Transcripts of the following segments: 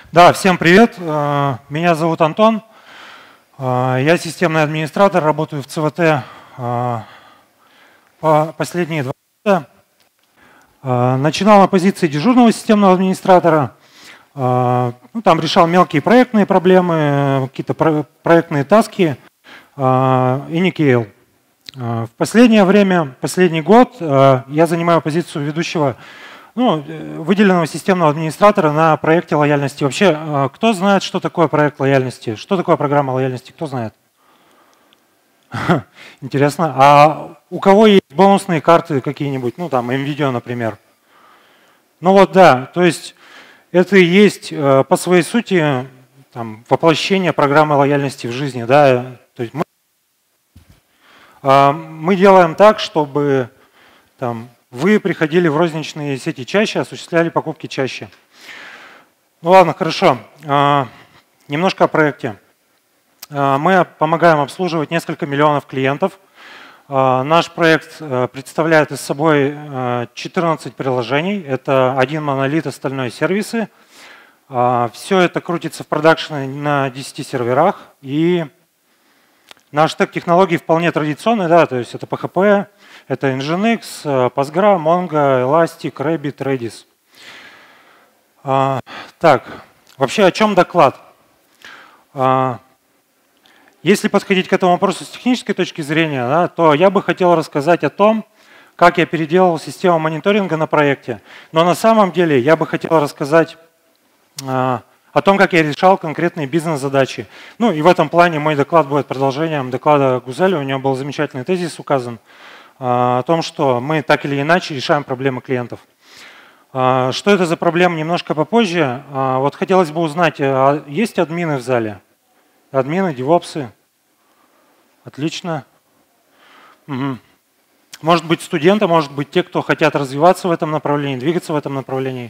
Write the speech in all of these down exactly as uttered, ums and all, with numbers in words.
Да, всем привет. Меня зовут Антон. Я системный администратор, работаю в ЦВТ по последние два года. Начинал на позиции дежурного системного администратора. Ну, там решал мелкие проектные проблемы, какие-то проектные таски и не кейл. В последнее время, последний год, я занимаю позицию ведущего, ну, выделенного системного администратора на проекте лояльности. Вообще, кто знает, что такое проект лояльности? Что такое программа лояльности? Кто знает? Интересно. А у кого есть бонусные карты какие-нибудь? Ну, там, МВидео, например. Ну вот, да. То есть это и есть по своей сути там, воплощение программы лояльности в жизни. Да? То есть мы, мы делаем так, чтобы там, вы приходили в розничные сети чаще, осуществляли покупки чаще. Ну ладно, хорошо. Немножко о проекте. Мы помогаем обслуживать несколько миллионов клиентов. Наш проект представляет из собой четырнадцать приложений. Это один монолит, остальные сервисы. Все это крутится в продакшене на десяти серверах. И наш стек технологий вполне традиционный, да, то есть это пи эйч пи, это Nginx, Postgre, Mongo, Elastic, Rabbit, Redis. А, так, вообще о чем доклад? А, если подходить к этому вопросу с технической точки зрения, да, то я бы хотел рассказать о том, как я переделал систему мониторинга на проекте. Но на самом деле я бы хотел рассказать а, о том, как я решал конкретные бизнес-задачи. Ну и в этом плане мой доклад будет продолжением доклада Гузеля. У него был замечательный тезис указан о том, что мы так или иначе решаем проблемы клиентов. Что это за проблема, немножко попозже. Вот хотелось бы узнать, есть админы в зале? Админы, девопсы? Отлично. Угу. Может быть, студенты, может быть, те, кто хотят развиваться в этом направлении, двигаться в этом направлении.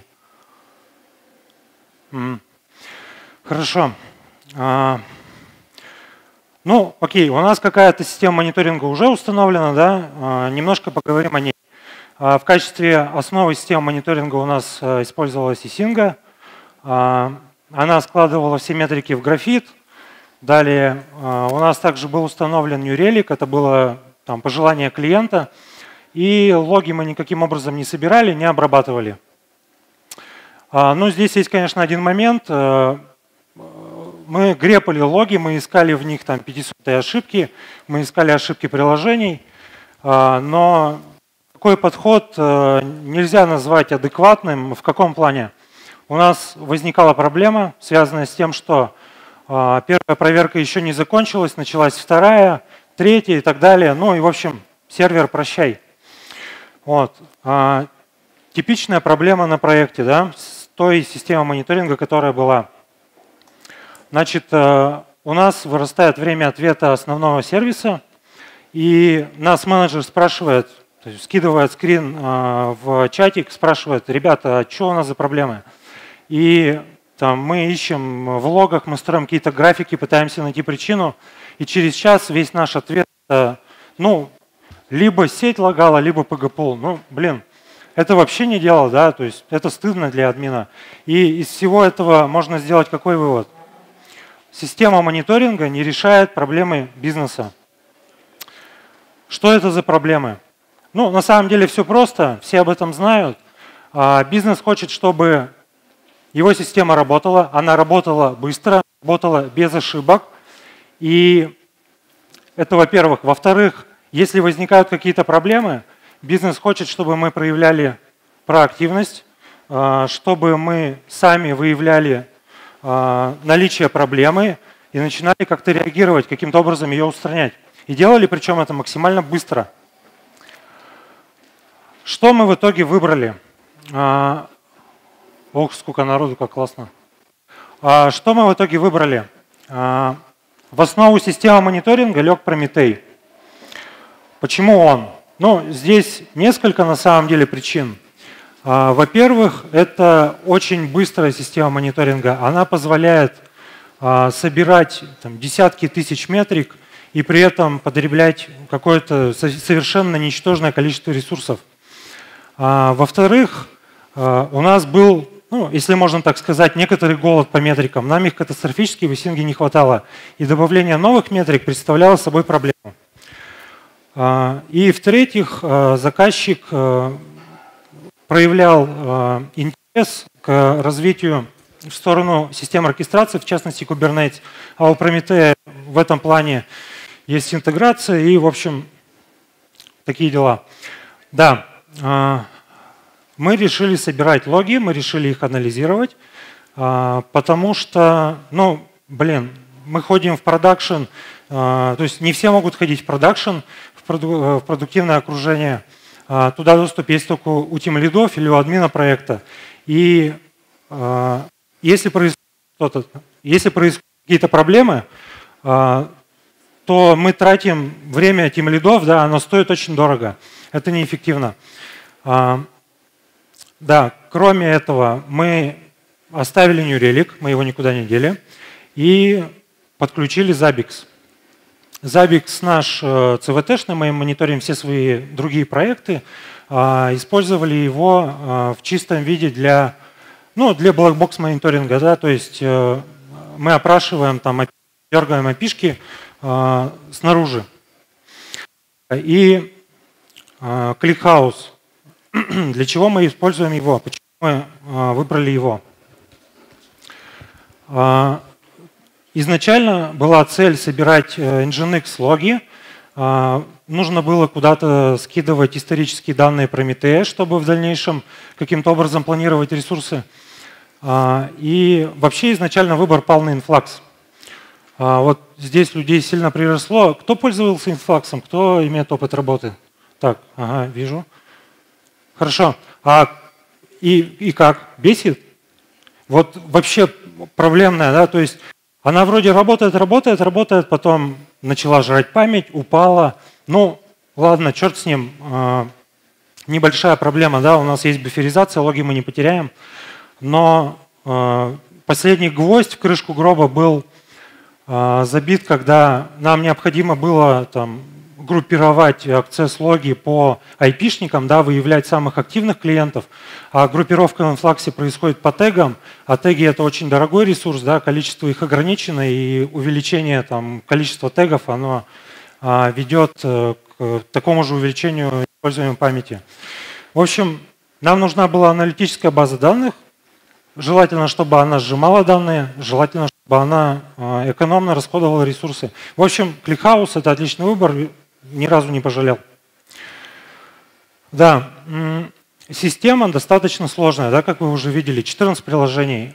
Угу. Хорошо. Ну, окей, у нас какая-то система мониторинга уже установлена, да, немножко поговорим о ней. В качестве основы системы мониторинга у нас использовалась Isinga. Она складывала все метрики в графит. Далее у нас также был установлен New Relic, это было там, пожелание клиента. И логи мы никаким образом не собирали, не обрабатывали. Ну, здесь есть, конечно, один момент. Мы грепали логи, мы искали в них там пятисотые ошибки, мы искали ошибки приложений, но такой подход нельзя назвать адекватным. В каком плане? У нас возникала проблема, связанная с тем, что первая проверка еще не закончилась, началась вторая, третья и так далее. Ну и, в общем, сервер прощай. Вот. Типичная проблема на проекте, да, с той системой мониторинга, которая была. Значит, у нас вырастает время ответа основного сервиса, и нас менеджер спрашивает, то есть скидывает скрин в чатик, спрашивает: ребята, а что у нас за проблемы? И там, мы ищем в логах, мы строим какие-то графики, пытаемся найти причину, и через час весь наш ответ, ну, либо сеть лагала, либо пи джи-пул. Ну, блин, это вообще не дело, да, то есть это стыдно для админа. И из всего этого можно сделать какой вывод? Система мониторинга не решает проблемы бизнеса. Что это за проблемы? Ну, на самом деле все просто, все об этом знают. Бизнес хочет, чтобы его система работала, она работала быстро, работала без ошибок. И это, во-первых. Во-вторых, если возникают какие-то проблемы, бизнес хочет, чтобы мы проявляли проактивность, чтобы мы сами выявляли наличие проблемы и начинали как-то реагировать, каким-то образом ее устранять. И делали причем это максимально быстро. Что мы в итоге выбрали? Ох, сколько народу, как классно. Что мы в итоге выбрали? В основу системы мониторинга лег Прометей. Почему он? Ну, здесь несколько на самом деле причин. Во-первых, это очень быстрая система мониторинга. Она позволяет собирать там, десятки тысяч метрик и при этом потреблять какое-то совершенно ничтожное количество ресурсов. Во-вторых, у нас был ну, если можно так сказать, некоторый голод по метрикам. Нам их катастрофически в Ising не хватало. И добавление новых метрик представляло собой проблему. И в-третьих, заказчик проявлял интерес к развитию в сторону систем оркестрации, в частности Kubernetes. А у Prometheus в этом плане есть интеграция и, в общем, такие дела. Да, мы решили собирать логи, мы решили их анализировать, потому что, ну, блин, мы ходим в продакшн, то есть не все могут ходить в продакшн, в продуктивное окружение. Туда доступ есть только у тимлидов или у админа проекта. И если происходит что-то, если происходят какие-то проблемы, то мы тратим время тимлидов, да, оно стоит очень дорого. Это неэффективно. Да, кроме этого, мы оставили New Relic, мы его никуда не дели, и подключили Zabbix. Zabbix наш си ви ти-шный, мы мониторим все свои другие проекты, использовали его в чистом виде для, ну, для blackbox мониторинга, да, то есть мы опрашиваем, там, дергаем эй пи ай-шки снаружи. И ClickHouse. Для чего мы используем его? Почему мы выбрали его? Изначально была цель собирать Nginx логи. Нужно было куда-то скидывать исторические данные Prometheus, чтобы в дальнейшем каким-то образом планировать ресурсы. И вообще изначально выбор пал на Influx. Вот здесь людей сильно приросло. Кто пользовался Influx? Кто имеет опыт работы? Так, ага, вижу. Хорошо. А и, и как? Бесит? Вот вообще проблемная, да, то есть она вроде работает, работает, работает, потом начала жрать память, упала. Ну, ладно, черт с ним. Небольшая проблема, да, у нас есть буферизация, логи мы не потеряем. Но последний гвоздь в крышку гроба был забит, когда нам необходимо было там группировать акцесс-логи по ай пи-шникам, да, выявлять самых активных клиентов, а группировка в Influx происходит по тегам, а теги — это очень дорогой ресурс, да, количество их ограничено, и увеличение там, количества тегов оно а, ведет к такому же увеличению используемой памяти. В общем, нам нужна была аналитическая база данных, желательно, чтобы она сжимала данные, желательно, чтобы она экономно расходовала ресурсы. В общем, ClickHouse — это отличный выбор, ни разу не пожалел. Да, система достаточно сложная, да, как вы уже видели, четырнадцать приложений.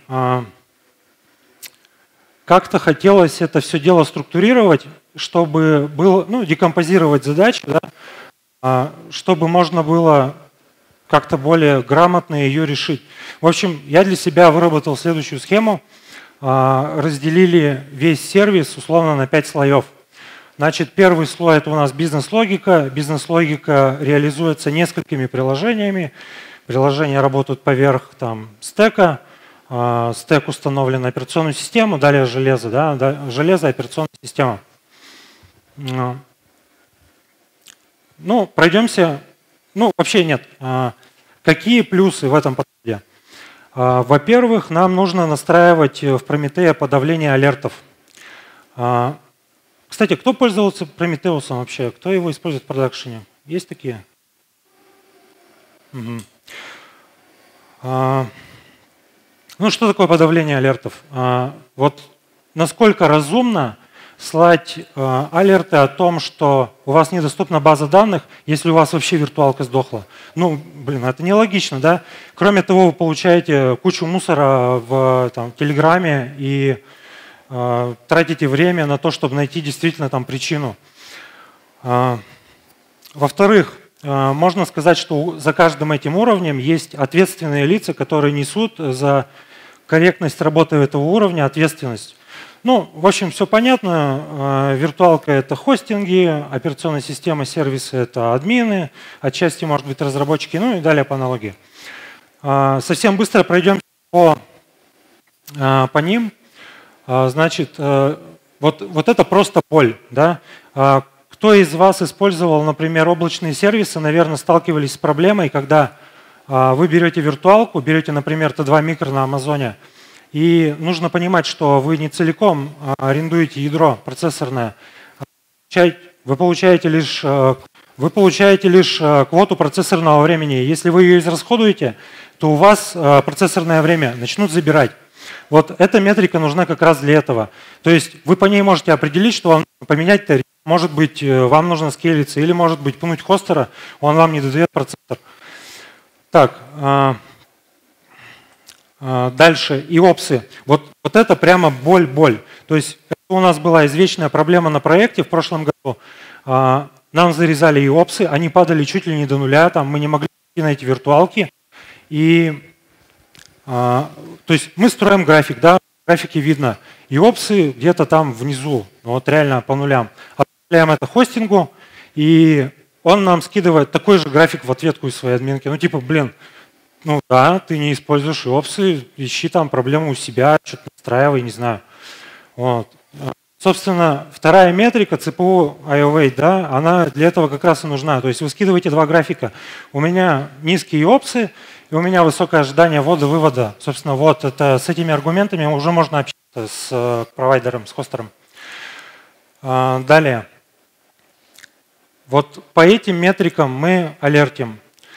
Как-то хотелось это все дело структурировать, чтобы было, ну, декомпозировать задачи, да, чтобы можно было как-то более грамотно ее решить. В общем, я для себя выработал следующую схему. Разделили весь сервис условно на пять слоев. Значит, первый слой — это у нас бизнес-логика. Бизнес-логика реализуется несколькими приложениями. Приложения работают поверх там, стека. Стек установлен на операционную систему, далее железо. Да, железо — операционная система. Ну, пройдемся. Ну, вообще нет. Какие плюсы в этом подходе? Во-первых, нам нужно настраивать в Prometheus подавление алертов. Кстати, кто пользовался Prometheus вообще? Кто его использует в продакшене? Есть такие? Угу. Ну, что такое подавление алертов? Вот насколько разумно слать э, алерты о том, что у вас недоступна база данных, если у вас вообще виртуалка сдохла. Ну, блин, это нелогично, да? Кроме того, вы получаете кучу мусора в там, Телеграме и э, тратите время на то, чтобы найти действительно там причину. Э, во-вторых, э, можно сказать, что за каждым этим уровнем есть ответственные лица, которые несут за корректность работы этого уровня ответственность. Ну, в общем, все понятно. Виртуалка — это хостинги, операционная система, сервисы — это админы, отчасти, может быть, разработчики, ну и далее по аналогии. Совсем быстро пройдем по, по ним. Значит, вот, вот это просто поль. Да? Кто из вас использовал, например, облачные сервисы, наверное, сталкивались с проблемой, когда Вы берете виртуалку, берете, например, Т два микро на Амазоне, и нужно понимать, что вы не целиком арендуете ядро процессорное, вы получаете лишь, вы получаете лишь квоту процессорного времени. Если вы ее израсходуете, то у вас процессорное время начнут забирать. Вот эта метрика нужна как раз для этого. То есть вы по ней можете определить, что вам поменять тариф. Может быть, вам нужно скейлиться, или может быть пнуть хостера, он вам не додает процессор. Так, дальше, и опсы. Вот, вот это прямо боль-боль. То есть это у нас была извечная проблема на проекте в прошлом году. Нам зарезали и опсы, они падали чуть ли не до нуля, там мы не могли на эти виртуалки. И, то есть мы строим график, да, в графике видно. И опсы где-то там внизу, вот реально по нулям. Отправляем это хостингу, и он нам скидывает такой же график в ответку из своей админки. Ну типа, блин, ну да, ты не используешь и опсы, ищи там проблему у себя, что-то настраивай, не знаю. Вот. Собственно, вторая метрика, си пи ю ай о weight, да, она для этого как раз и нужна. То есть вы скидываете два графика. У меня низкие опсы, и у меня высокое ожидание ввода-вывода. Собственно, вот это, с этими аргументами уже можно общаться с провайдером, с хостером. Далее. Вот по этим метрикам мы алертим.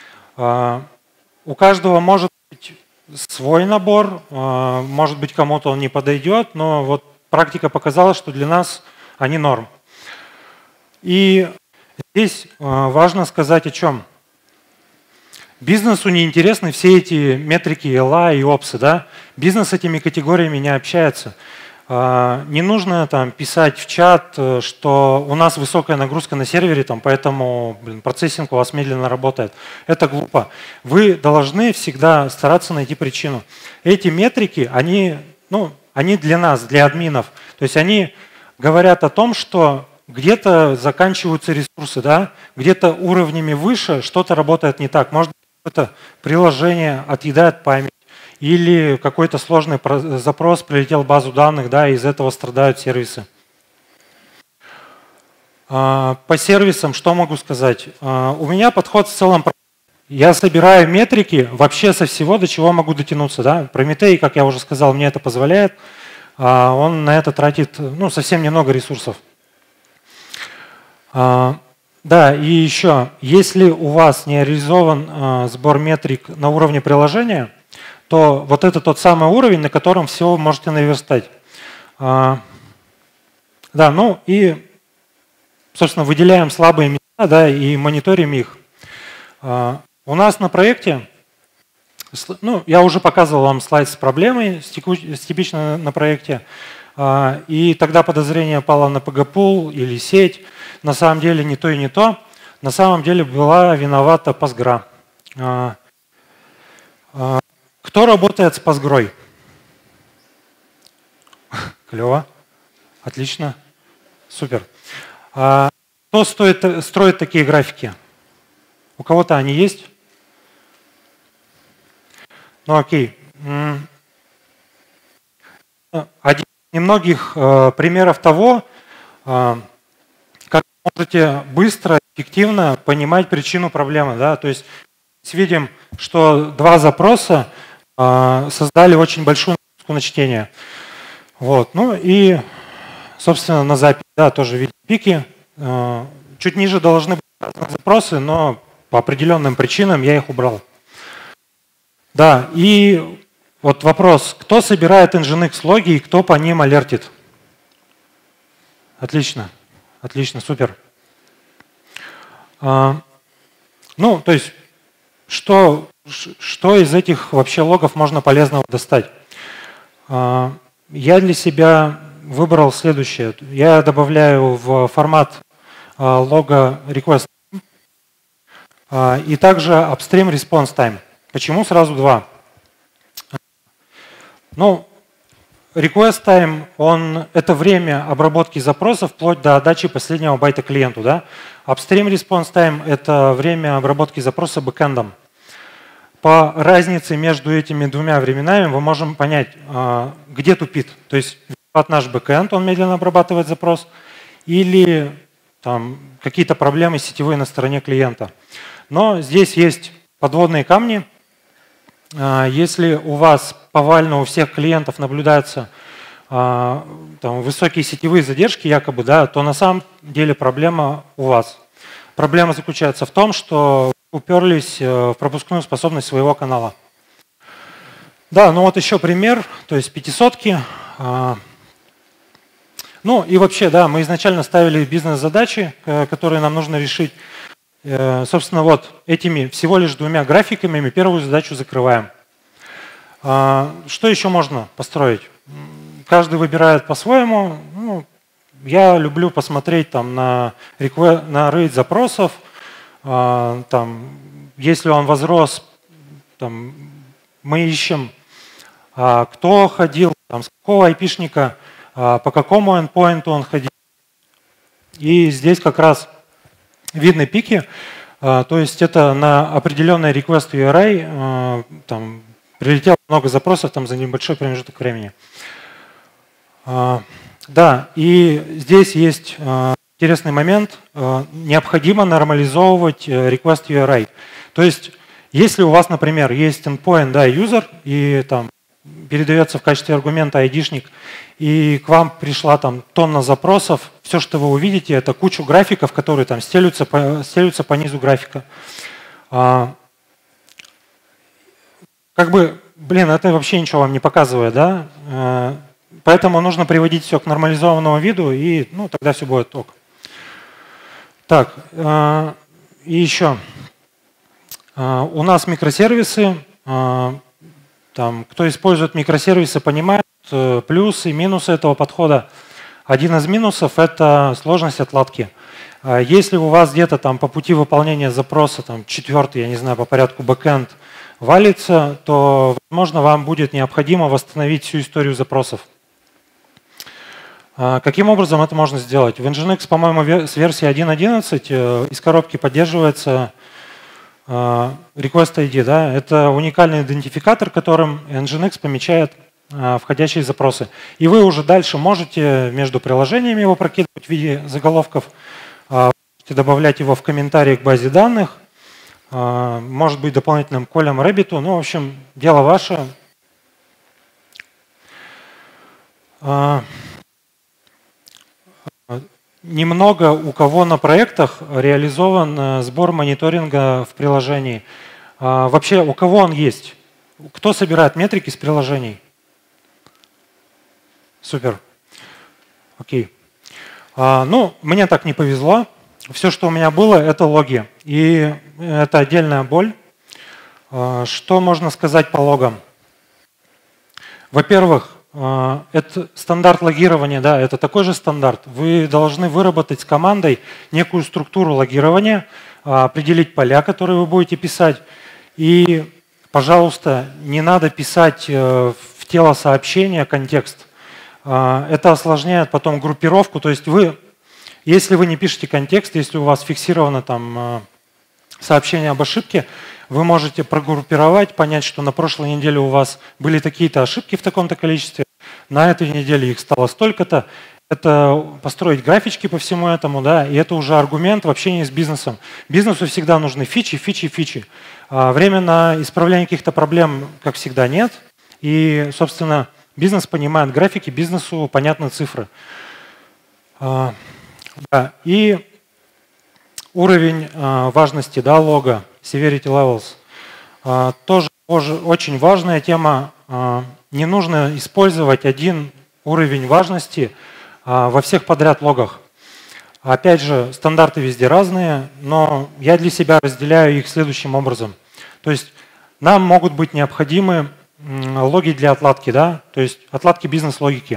У каждого может быть свой набор, может быть, кому-то он не подойдет, но вот практика показала, что для нас они норм. И здесь важно сказать о чем. Бизнесу не интересны все эти метрики эл эй и опсы. Да? Бизнес с этими категориями не общается. Не нужно там писать в чат, что у нас высокая нагрузка на сервере, там, поэтому блин, процессинг у вас медленно работает. Это глупо. Вы должны всегда стараться найти причину. Эти метрики, они, ну, они для нас, для админов. То есть они говорят о том, что где-то заканчиваются ресурсы, да? Где-то уровнями выше что-то работает не так. Может быть, какое-то приложение отъедает память. Или какой-то сложный запрос прилетел в базу данных, да, и из этого страдают сервисы. По сервисам что могу сказать? У меня подход в целом. Я собираю метрики вообще со всего, до чего могу дотянуться. Да? Прометей, как я уже сказал, мне это позволяет. Он на это тратит ну, совсем немного ресурсов. Да, и еще, если у вас не реализован сбор метрик на уровне приложения, то вот это тот самый уровень, на котором все можете наверстать. Да, ну и, собственно, выделяем слабые места, да, и мониторим их. У нас на проекте, ну, я уже показывал вам слайд с проблемой, с типично на проекте, и тогда подозрение пало на пи джи-пул или сеть. На самом деле не то и не то. На самом деле была виновата Postgre. Кто работает с Postgre? Клево. Отлично. Супер. А кто стоит, строит такие графики? У кого-то они есть? Ну окей. Один из немногих э, примеров того, э, как вы можете быстро, эффективно понимать причину проблемы. Да? То есть видим, что два запроса э, создали очень большую нагрузку на чтение. Вот. Ну и, собственно, на запись да, тоже видим пики. Э, чуть ниже должны быть разные запросы, но по определенным причинам я их убрал. Да, и вот вопрос, кто собирает Nginx-логи и кто по ним алертит? Отлично, отлично, супер. А, ну, то есть, что, что из этих вообще логов можно полезного достать? А, я для себя выбрал следующее. Я добавляю в формат а, лога request а, и также upstream response time. Почему сразу два? Ну, request time, он, это время обработки запросов вплоть до отдачи последнего байта клиенту. Да? Upstream response time – это время обработки запроса бэкэндом. По разнице между этими двумя временами мы можем понять, где тупит. То есть от наш бэкэнд, он медленно обрабатывает запрос, или там какие-то проблемы сетевые на стороне клиента. Но здесь есть подводные камни. Если у вас повально у всех клиентов наблюдаются там, высокие сетевые задержки, якобы, да, то на самом деле проблема у вас. Проблема заключается в том, что уперлись в пропускную способность своего канала. Да, ну вот еще пример, то есть пятисотки. Ну и вообще, да, мы изначально ставили бизнес-задачи, которые нам нужно решить. Собственно, вот этими всего лишь двумя графиками мы первую задачу закрываем. Что еще можно построить? Каждый выбирает по-своему. Ну, я люблю посмотреть там, на, на рейд запросов. Там, если он возрос, там, мы ищем, кто ходил, там, с какого айпишника, по какому эндпоинту он ходил. И здесь как раз видны пики, то есть это на определенный request ю ар ай там, прилетело много запросов там, за небольшой промежуток времени. Да, и здесь есть интересный момент, необходимо нормализовывать request ю ар ай. То есть если у вас, например, есть endpoint, да, user, и там передается в качестве аргумента айдишник, и к вам пришла там тонна запросов, все, что вы увидите, это кучу графиков, которые там стелются по, стелются по низу графика. А, как бы, блин, это вообще ничего вам не показывает, да? А, поэтому нужно приводить все к нормализованному виду, и ну, тогда все будет ок. Так, а, и еще. А, у нас микросервисы. А, Там, кто использует микросервисы, понимает плюсы и минусы этого подхода. Один из минусов – это сложность отладки. Если у вас где-то там по пути выполнения запроса, там, четвертый, я не знаю, по порядку бэкэнд валится, то, возможно, вам будет необходимо восстановить всю историю запросов. Каким образом это можно сделать? В Nginx, по-моему, с версии один точка одиннадцать из коробки поддерживается request ай ди, да, это уникальный идентификатор, которым Nginx помечает а, входящие запросы. И вы уже дальше можете между приложениями его прокидывать в виде заголовков, а, можете добавлять его в комментарии к базе данных, а, может быть дополнительным колем Rabbit. Ну, в общем, дело ваше. А, Немного у кого на проектах реализован сбор мониторинга в приложении. А, вообще, у кого он есть? Кто собирает метрики с приложений? Супер. Окей. А, ну, мне так не повезло. Все, что у меня было, это логи. И это отдельная боль. А, что можно сказать по логам? Во-первых, это стандарт логирования, да, это такой же стандарт. Вы должны выработать с командой некую структуру логирования, определить поля, которые вы будете писать. И, пожалуйста, не надо писать в тело сообщения контекст. Это осложняет потом группировку. То есть вы, если вы не пишете контекст, если у вас фиксировано там сообщение об ошибке, вы можете прогруппировать, понять, что на прошлой неделе у вас были такие-то ошибки в таком-то количестве, на этой неделе их стало столько-то. Это построить графички по всему этому, да, и это уже аргумент в общении с бизнесом. Бизнесу всегда нужны фичи, фичи, фичи. А время на исправление каких-то проблем, как всегда, нет. И, собственно, бизнес понимает графики, бизнесу понятны цифры. А, да, и уровень а, важности, да, лога, severity levels, а, тоже, тоже очень важная тема. А, не нужно использовать один уровень важности а, во всех подряд логах. Опять же, стандарты везде разные, но я для себя разделяю их следующим образом. То есть нам могут быть необходимы логи для отладки, да, то есть отладки бизнес-логики.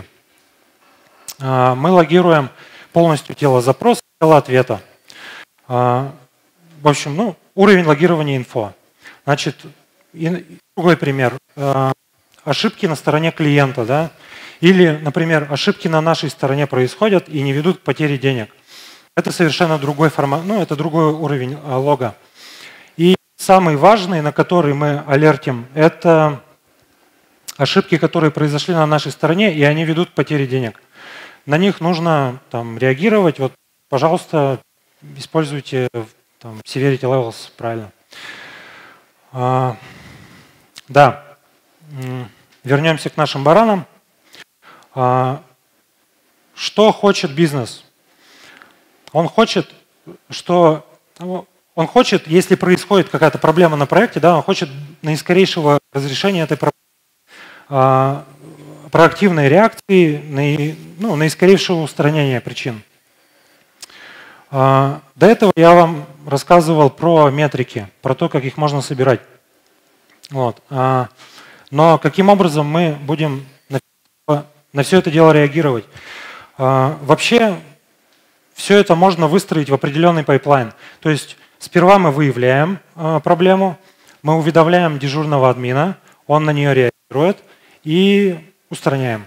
А, мы логируем полностью тело запроса, тело ответа. А, в общем, ну, уровень логирования инфо. Значит, и, другой пример. А, ошибки на стороне клиента, да, или, например, ошибки на нашей стороне происходят и не ведут к потере денег. Это совершенно другой формат, ну, это другой уровень а, лога. И самый важный, на который мы алертим, это ошибки, которые произошли на нашей стороне, и они ведут к потере денег. На них нужно там, реагировать. Вот, пожалуйста, используйте там, severity levels правильно. А, Да, вернемся к нашим баранам. Что хочет бизнес? Он хочет, что он хочет, если происходит какая-то проблема на проекте, да, он хочет наискорейшего разрешения этой проблемы, проактивной реакции, ну, наискорейшего устранения причин. До этого я вам рассказывал про метрики, про то, как их можно собирать. Вот. Но каким образом мы будем на, на все это дело реагировать? Вообще, все это можно выстроить в определенный пайплайн. То есть сперва мы выявляем проблему, мы уведомляем дежурного админа, он на нее реагирует и устраняем.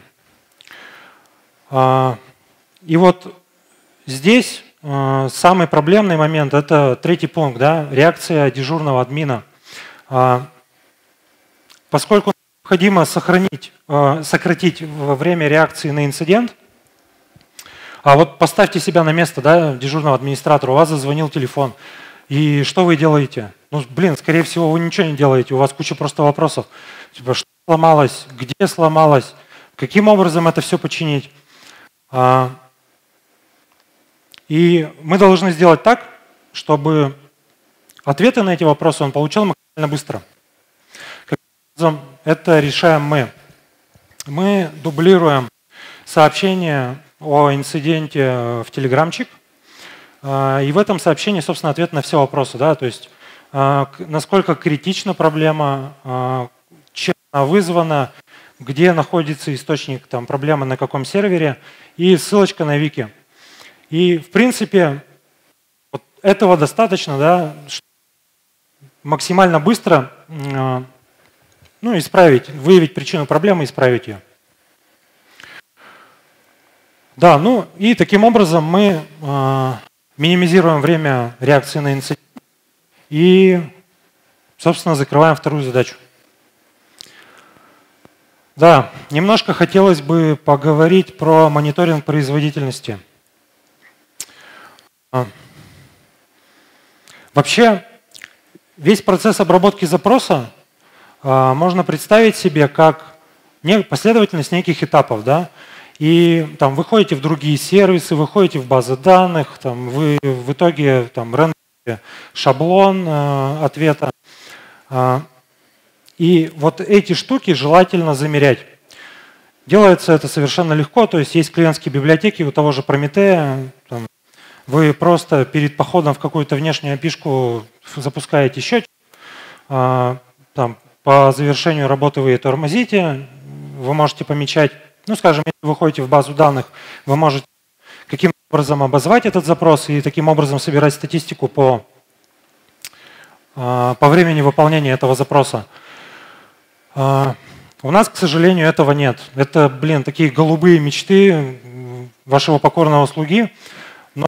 И вот здесь самый проблемный момент – это третий пункт, да, реакция дежурного админа. Поскольку необходимо сохранить, сократить время реакции на инцидент, а вот поставьте себя на место, да, дежурного администратора, у вас зазвонил телефон, и что вы делаете? Ну, блин, скорее всего, вы ничего не делаете, у вас куча просто вопросов. Типа, что сломалось, где сломалось, каким образом это все починить? И мы должны сделать так, чтобы ответы на эти вопросы он получал максимально быстро. Это решаем мы. Мы дублируем сообщение о инциденте в телеграмчик, и в этом сообщении, собственно, ответ на все вопросы. Да? То есть, насколько критична проблема, чем она вызвана, где находится источник там, проблемы, на каком сервере, и ссылочка на вики. И, в принципе, вот этого достаточно, да, чтобы максимально быстро ну, исправить, выявить причину проблемы и исправить ее. Да, ну и таким образом мы э, минимизируем время реакции на инцидент и, собственно, закрываем вторую задачу. Да, немножко хотелось бы поговорить про мониторинг производительности. Вообще, весь процесс обработки запроса э, можно представить себе как последовательность неких этапов, да? И там вы ходите в другие сервисы, вы ходите в базы данных, там, вы в итоге там, рендерите шаблон э, ответа. Э, и вот эти штуки желательно замерять. Делается это совершенно легко, то есть есть клиентские библиотеки у того же Прометея. Там, вы просто перед походом в какую-то внешнюю эй пи ай-шку запускаете счетчик, э, там, по завершению работы вы ее тормозите, вы можете помечать. Ну, скажем, если вы ходите в базу данных, вы можете каким образом обозвать этот запрос и таким образом собирать статистику по, по времени выполнения этого запроса. У нас, к сожалению, этого нет. Это, блин, такие голубые мечты вашего покорного слуги, но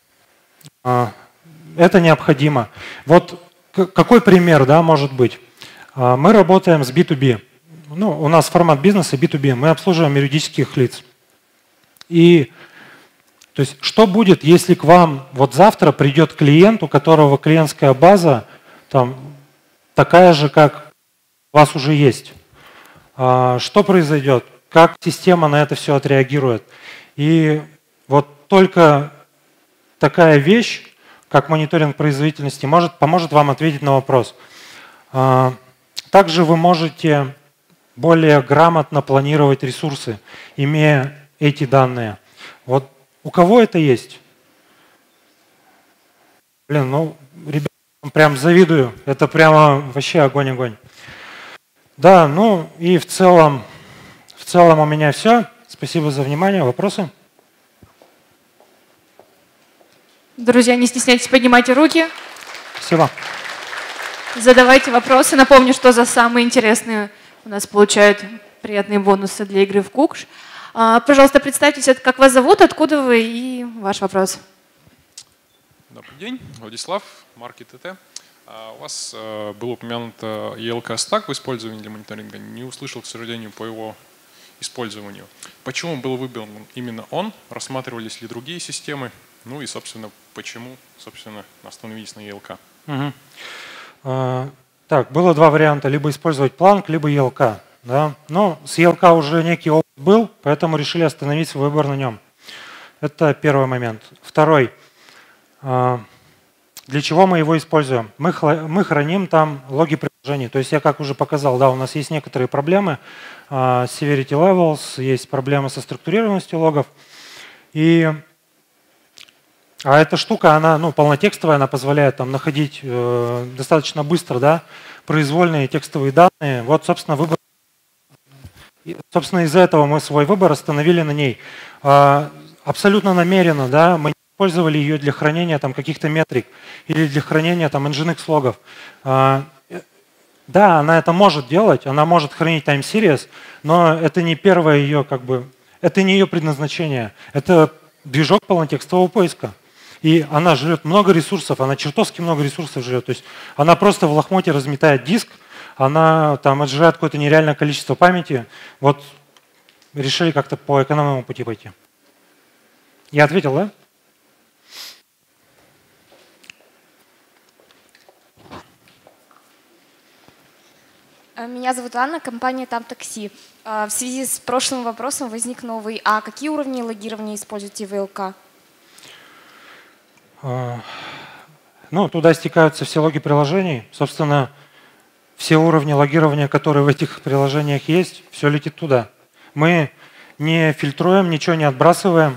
это необходимо. Вот какой пример, да, может быть? Мы работаем с би ту би. Ну, у нас формат бизнеса би ту би, мы обслуживаем юридических лиц. И то есть, что будет, если к вам вот завтра придет клиент, у которого клиентская база там, такая же, как у вас уже есть? Что произойдет? Как система на это все отреагирует? И вот только такая вещь, как мониторинг производительности, может, поможет вам ответить на вопрос. Также вы можете более грамотно планировать ресурсы, имея эти данные. Вот у кого это есть? Блин, ну, ребята, прям завидую. Это прямо вообще огонь-огонь. Да, ну и в целом, в целом у меня все. Спасибо за внимание. Вопросы? Друзья, не стесняйтесь, поднимайте руки. Спасибо. Задавайте вопросы. Напомню, что за самые интересные у нас получают приятные бонусы для игры в Кукш. Пожалуйста, представьтесь, как вас зовут, откуда вы и ваш вопрос. Добрый день, Владислав, Маркет ТТ. У вас был упомянут и эл кей-стак в использовании для мониторинга. Не услышал, к сожалению, по его использованию. Почему был выбран именно он? Рассматривались ли другие системы? Ну и, собственно, почему, собственно, остановились на и эл кей? Угу. Так, было два варианта, либо использовать Planck, либо и эл кей. Да? Но с и эл кей уже некий опыт был, поэтому решили остановить свой выбор на нем. Это первый момент. Второй. Для чего мы его используем? Мы, мы храним там логи приложений. То есть я как уже показал, да, у нас есть некоторые проблемы uh, severity levels, есть проблемы со структурированностью логов. И, а эта штука, она ну, полнотекстовая, она позволяет там, находить э, достаточно быстро да, произвольные текстовые данные. Вот, собственно, выбор. Собственно, из-за этого мы свой выбор остановили на ней. Uh, абсолютно намеренно, да, мы использовали ее для хранения там каких-то метрик или для хранения там Nginx логов. А, да, она это может делать, она может хранить time series, но это не первое ее как бы, это не ее предназначение. Это движок полнотекстового поиска. И она жрет много ресурсов, она чертовски много ресурсов жрет. То есть она просто в лохмоте разметает диск, она там отжирает какое-то нереальное количество памяти. Вот решили как-то по экономному пути пойти. Я ответил, да? Меня зовут Анна, компания Там Такси. В связи с прошлым вопросом возник новый. А какие уровни логирования используете в и эл кей? Ну, туда стекаются все логи приложений. Собственно, все уровни логирования, которые в этих приложениях есть, все летит туда. Мы не фильтруем, ничего не отбрасываем.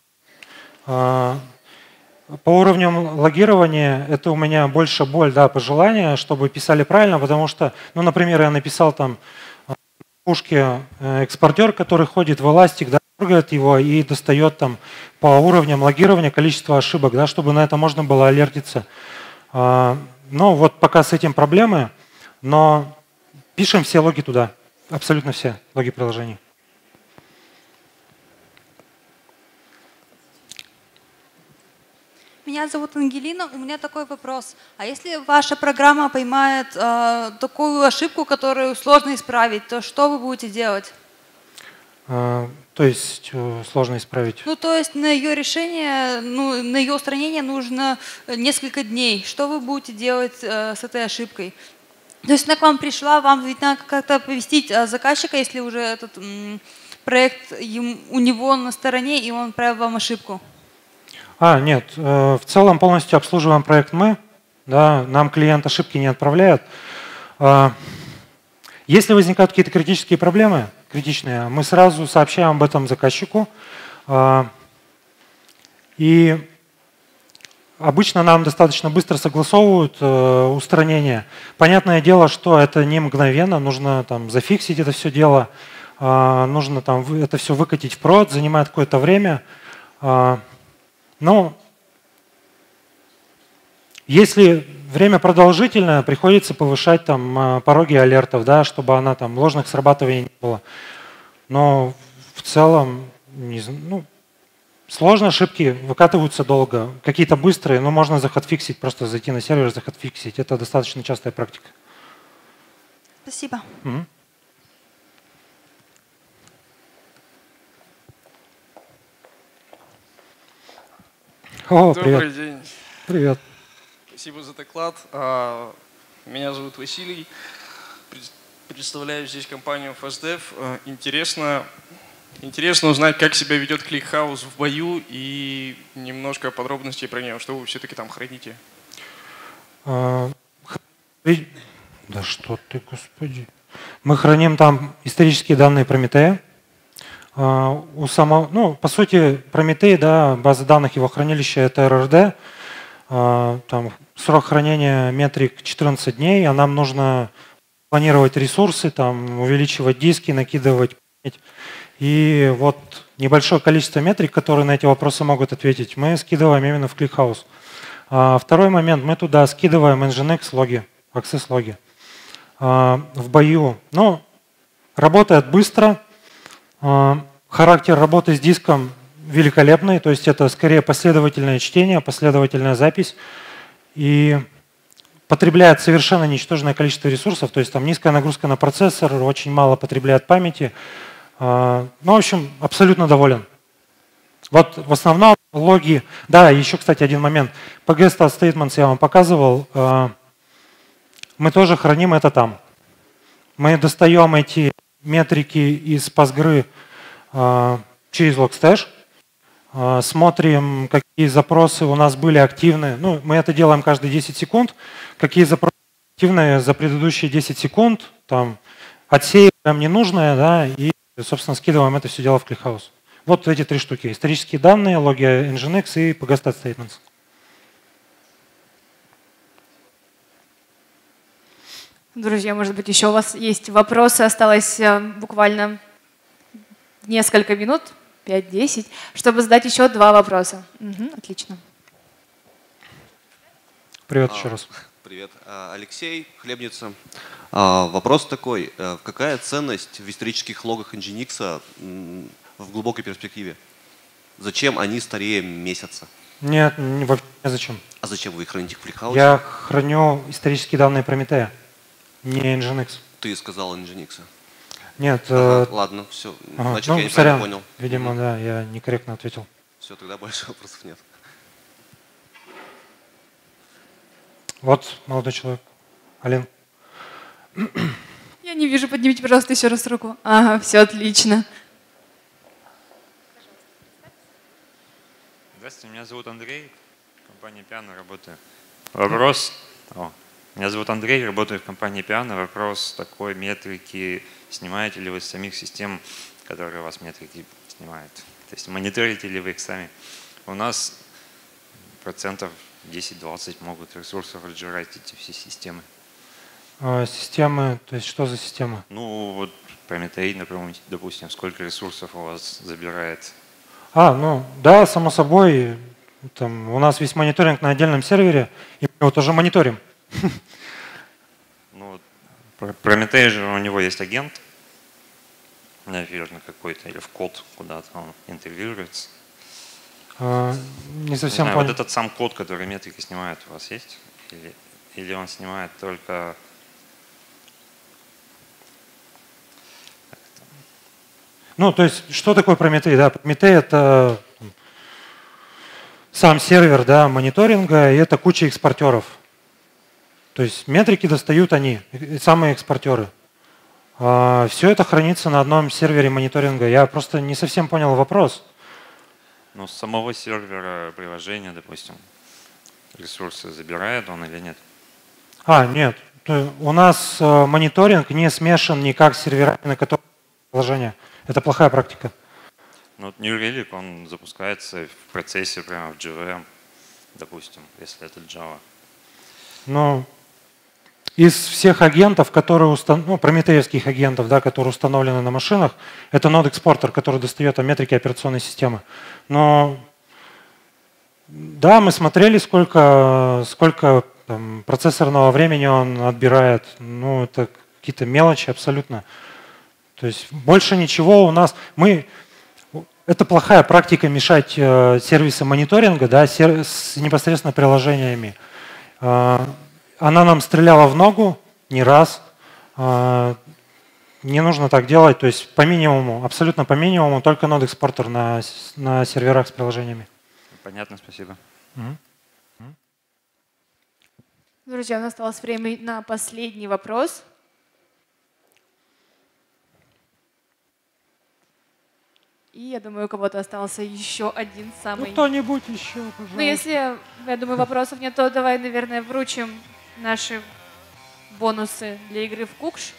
По уровням логирования это у меня больше боль, да, пожелания, чтобы писали правильно, потому что, ну, например, я написал там в пушке экспортер, который ходит в Elastic, да, дергает его и достает там по уровням логирования количество ошибок, да, чтобы на это можно было алертиться. Ну, вот пока с этим проблемы, но пишем все логи туда, абсолютно все логи приложений. Меня зовут Ангелина. У меня такой вопрос. А если ваша программа поймает э, такую ошибку, которую сложно исправить, то что вы будете делать? А, то есть э, сложно исправить? Ну, то есть на ее решение, ну, на ее устранение нужно несколько дней. Что вы будете делать э, с этой ошибкой? То есть она к вам пришла, вам ведь надо как-то оповестить заказчика, если уже этот м, проект ем, у него на стороне, и он отправил вам ошибку. А, нет, в целом полностью обслуживаем проект мы, да, нам клиент ошибки не отправляет. Если возникают какие-то критические проблемы, критичные, мы сразу сообщаем об этом заказчику. И обычно нам достаточно быстро согласовывают устранение. Понятное дело, что это не мгновенно, нужно там зафиксить это все дело, нужно там это все выкатить в прод, занимает какое-то время. Но если время продолжительное, приходится повышать там пороги алертов, да, чтобы она там ложных срабатываний не было. Но в целом не, ну, сложно, ошибки выкатываются долго, какие-то быстрые, но можно захотфиксить, просто зайти на сервер, захотфиксить. Это достаточно частая практика. Спасибо. Угу. О, Добрый привет. день. Привет. Спасибо за доклад. Меня зовут Василий. Представляю здесь компанию FastDev. Интересно, интересно узнать, как себя ведет ClickHouse в бою и немножко подробностей про нее. Что вы все-таки там храните? А, да что ты, господи. Мы храним там исторические данные Прометея. У самого, ну, по сути, Прометей, да, база данных его хранилища это эр эр дэ. Там срок хранения метрик четырнадцать дней, а нам нужно планировать ресурсы, там, увеличивать диски, накидывать память. И вот небольшое количество метрик, которые на эти вопросы могут ответить, мы скидываем именно в ClickHouse. А второй момент, мы туда скидываем Nginx логи, access логи. В бою, ну, работает быстро. Характер работы с диском великолепный, то есть это скорее последовательное чтение, последовательная запись и потребляет совершенно ничтожное количество ресурсов, то есть там низкая нагрузка на процессор, очень мало потребляет памяти. Ну, в общем, абсолютно доволен. Вот в основном логи, да, еще, кстати, один момент. пи джи Stat Statements я вам показывал. мы тоже храним это там. Мы достаем эти метрики из Postgre э, через Logstash, э, смотрим, какие запросы у нас были активны. Ну, мы это делаем каждые десять секунд. Какие запросы активны за предыдущие десять секунд, там, отсеиваем ненужное, да, и, собственно, скидываем это все дело в ClickHouse. Вот эти три штуки. Исторические данные, логи Nginx и pgstat statements. Друзья, может быть, еще у вас есть вопросы? Осталось буквально несколько минут, пять-десять, чтобы задать еще два вопроса. Угу, отлично. Привет а, еще раз. Привет. Алексей, Хлебница. А, вопрос такой. Какая ценность в исторических логах Nginx в глубокой перспективе? Зачем они старее месяца? Нет, вообще зачем. А зачем вы их храните в ClickHouse? Я храню исторические данные Прометея, не Nginx. Ты сказал Nginx. Нет. Ага, э... ладно, все. Ага. Значит, ну, я неправильно понял. Видимо, угу. да, я некорректно ответил. Все, тогда больше вопросов нет. Вот, молодой человек. Алин. Я не вижу, поднимите, пожалуйста, еще раз руку. Ага, все отлично. Здравствуйте, меня зовут Андрей, в компании Piano работаю. Вопрос. О, меня зовут Андрей, работаю в компании Piano. Вопрос такой: метрики снимаете ли вы с самих систем, которые у вас метрики снимают? То есть мониторите ли вы их сами? У нас процентов десять-двадцать могут ресурсов отжирать эти все системы. А, системы, то есть что за системы? Ну вот Прометей, например, допустим, сколько ресурсов у вас забирает? А, ну да, само собой. Там, у нас весь мониторинг на отдельном сервере, и мы его тоже мониторим. Ну, Прометей же, у него есть агент, наверное, какой-то, или в код куда-то он интегрируется. А, не совсем Не знаю, понял. вот этот сам код, который метрики снимает, у вас есть? Или, или он снимает только… Ну, то есть, что такое Прометей? Да, Прометей — это сам сервер, да, мониторинга, и это куча экспортеров. То есть метрики достают они, самые экспортеры. А, все это хранится на одном сервере мониторинга. Я просто не совсем понял вопрос. Ну, с самого сервера приложения, допустим, ресурсы забирает он или нет? А, нет. У нас мониторинг не смешан никак с серверами, на которых приложение. Это плохая практика. Ну, вот New Relic, он запускается в процессе прямо в джей ви эм, допустим, если это Java. Ну, из всех агентов, которые установлены, ну, прометеевских агентов, да, которые установлены на машинах, это нод-экспортер, который достает метрики операционной системы. Но да, мы смотрели, сколько, сколько там, процессорного времени он отбирает. Ну, это какие-то мелочи абсолютно. То есть больше ничего у нас. Мы, это плохая практика мешать э, сервисам мониторинга, да, сер, с непосредственно приложениями. Э, она нам стреляла в ногу не раз. Э, не нужно так делать. То есть по минимуму, абсолютно по минимуму, только нод-экспортер на, на серверах с приложениями. Понятно, спасибо. Угу. Друзья, у нас осталось время на последний вопрос. И я думаю, у кого-то остался еще один самый… Ну, кто-нибудь еще, пожалуйста. Ну, если, я думаю, вопросов нет, то давай, наверное, вручим наши бонусы для игры в Кукш.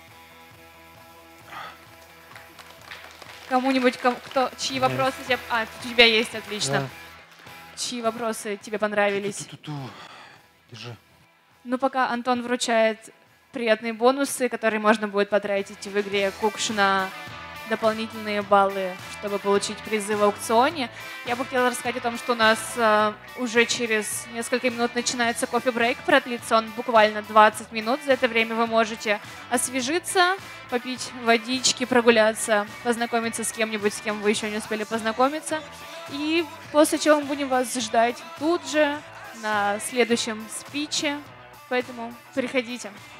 Кому-нибудь, кто, чьи вопросы тебе… А, у тебя есть, отлично. Да. Чьи вопросы тебе понравились? Ту-ту-ту-ту. Держи. Ну, пока Антон вручает приятные бонусы, которые можно будет потратить в игре Кукш на дополнительные баллы, чтобы получить призы в аукционе. Я бы хотела рассказать о том, что у нас э, уже через несколько минут начинается кофе-брейк. Продлится он буквально двадцать минут. За это время вы можете освежиться, попить водички, прогуляться, познакомиться с кем-нибудь, с кем вы еще не успели познакомиться. И после чего мы будем вас ждать тут же на следующем спиче. Поэтому приходите.